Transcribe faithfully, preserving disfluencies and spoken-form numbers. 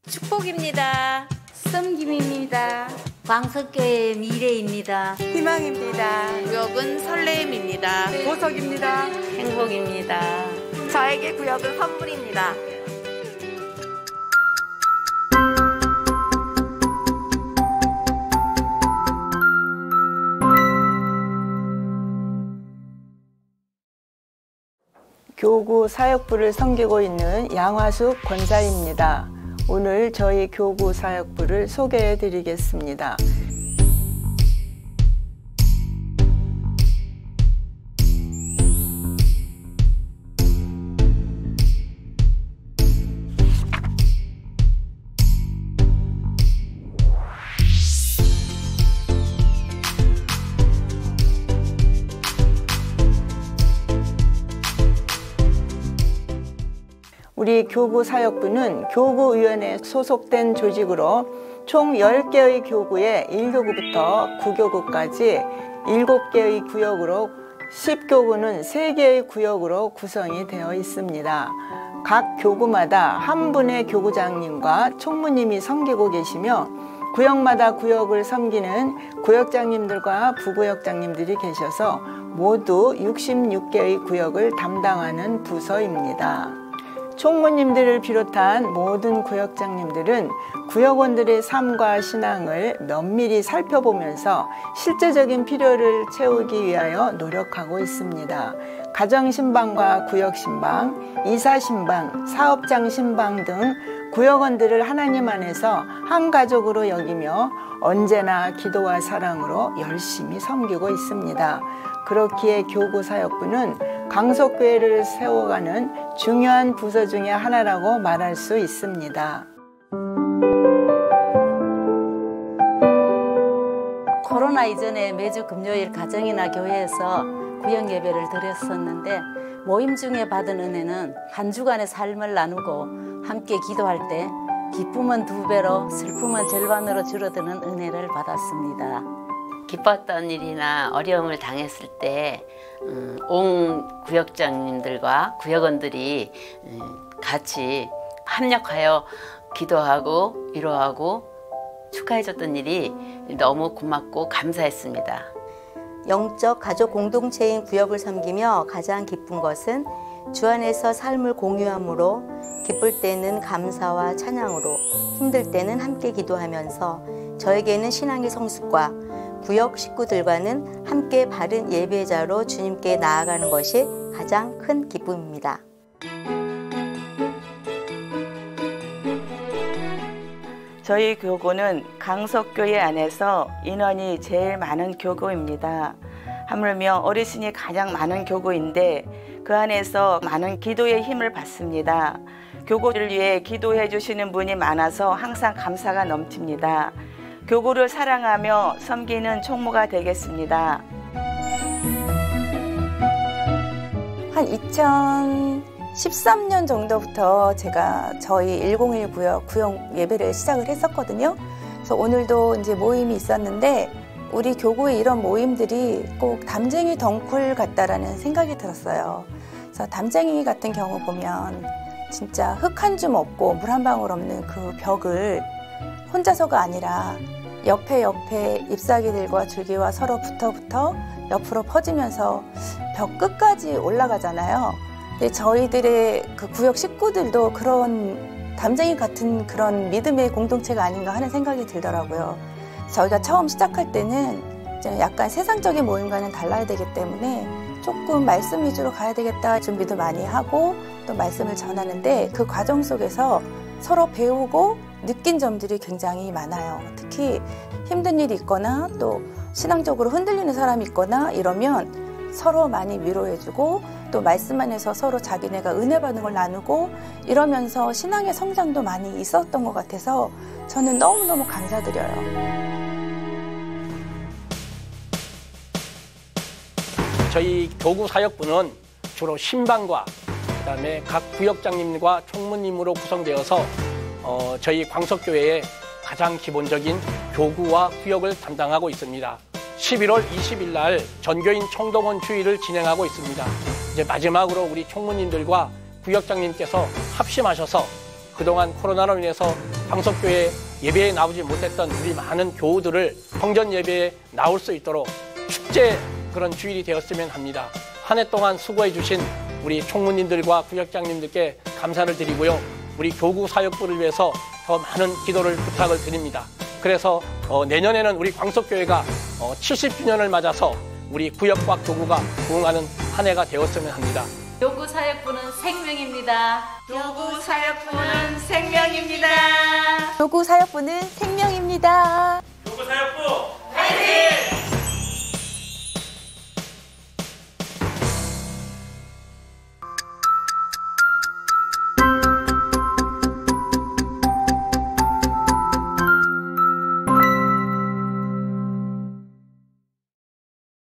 축복입니다. 썸김입니다. 광석교회의 미래입니다. 희망입니다. 구역은 설레임입니다. 보석입니다. 행복입니다. 저에게 구역은 선물입니다. 교구 사역부를 섬기고 있는 양화숙 권사입니다. 오늘 저희 교구 사역부를 소개해 드리겠습니다. 우리 교구 사역부는 교구위원회에 소속된 조직으로 총 열 개의 교구에 일 교구부터 구 교구까지 일곱 개의 구역으로 십 교구는 세 개의 구역으로 구성이 되어 있습니다. 각 교구마다 한 분의 교구장님과 총무님이 섬기고 계시며 구역마다 구역을 섬기는 구역장님들과 부구역장님들이 계셔서 모두 육십육 개의 구역을 담당하는 부서입니다. 총무님들을 비롯한 모든 구역장님들은 구역원들의 삶과 신앙을 면밀히 살펴보면서 실제적인 필요를 채우기 위하여 노력하고 있습니다. 가정신방과 구역신방, 이사신방, 사업장 신방 등 구역원들을 하나님 안에서 한 가족으로 여기며 언제나 기도와 사랑으로 열심히 섬기고 있습니다. 그렇기에 교구 사역부는 광석교회를 세워가는 중요한 부서 중에 하나라고 말할 수 있습니다. 코로나 이전에 매주 금요일 가정이나 교회에서 구역 예배를 드렸었는데 모임 중에 받은 은혜는 한 주간의 삶을 나누고 함께 기도할 때 기쁨은 두 배로 슬픔은 절반으로 줄어드는 은혜를 받았습니다. 기뻤던 일이나 어려움을 당했을 때 온 구역장님들과 구역원들이 같이 합력하여 기도하고 위로하고 축하해줬던 일이 너무 고맙고 감사했습니다. 영적 가족 공동체인 구역을 섬기며 가장 기쁜 것은 주 안에서 삶을 공유함으로 기쁠 때는 감사와 찬양으로 힘들 때는 함께 기도하면서 저에게는 신앙의 성숙과 구역 식구들과는 함께 바른 예배자로 주님께 나아가는 것이 가장 큰 기쁨입니다. 저희 교구는 광석교회 안에서 인원이 제일 많은 교구입니다. 하물며 어르신이 가장 많은 교구인데 그 안에서 많은 기도의 힘을 받습니다. 교구를 위해 기도해 주시는 분이 많아서 항상 감사가 넘칩니다. 교구를 사랑하며 섬기는 총무가 되겠습니다. 한 이천십삼 년 정도부터 제가 저희 일공일 구역 구역 예배를 시작을 했었거든요. 그래서 오늘도 이제 모임이 있었는데 우리 교구의 이런 모임들이 꼭 담쟁이 덩굴 같다라는 생각이 들었어요. 그래서 담쟁이 같은 경우 보면 진짜 흙 한 줌 없고 물 한 방울 없는 그 벽을 혼자서가 아니라 옆에 옆에 잎사귀들과 줄기와 서로 붙어 붙어 옆으로 퍼지면서 벽 끝까지 올라가잖아요. 근데 저희들의 그 구역 식구들도 그런 담쟁이 같은 그런 믿음의 공동체가 아닌가 하는 생각이 들더라고요. 저희가 처음 시작할 때는 약간 세상적인 모임과는 달라야 되기 때문에 조금 말씀 위주로 가야 되겠다 준비도 많이 하고 또 말씀을 전하는데 그 과정 속에서 서로 배우고 느낀 점들이 굉장히 많아요. 특히 힘든 일이 있거나 또 신앙적으로 흔들리는 사람이 있거나 이러면 서로 많이 위로해주고 또 말씀 안에서 서로 자기네가 은혜 받는 걸 나누고 이러면서 신앙의 성장도 많이 있었던 것 같아서 저는 너무너무 감사드려요. 저희 교구 사역부는 주로 신방과 그다음에 각 구역장님과 총무님으로 구성되어서 어, 저희 광석교회의 가장 기본적인 교구와 구역을 담당하고 있습니다. 십일월 이십일 날 전교인 총동원 주의를 진행하고 있습니다. 이제 마지막으로 우리 총무님들과 구역장님께서 합심하셔서 그동안 코로나로 인해서 광석교회 예배에 나오지 못했던 우리 많은 교우들을 성전 예배에 나올 수 있도록 축제 그런 주일이 되었으면 합니다. 한 해 동안 수고해 주신 우리 총무님들과 구역장님들께 감사를 드리고요. 우리 교구 사역부를 위해서 더 많은 기도를 부탁을 드립니다. 그래서 어, 내년에는 우리 광석교회가 어, 칠십 주년을 맞아서 우리 구역과 교구가 부흥하는 한 해가 되었으면 합니다. 교구 사역부는 생명입니다. 교구 사역부는 생명입니다. 교구 사역부는 생명입니다. 교구 사역부 화이팅!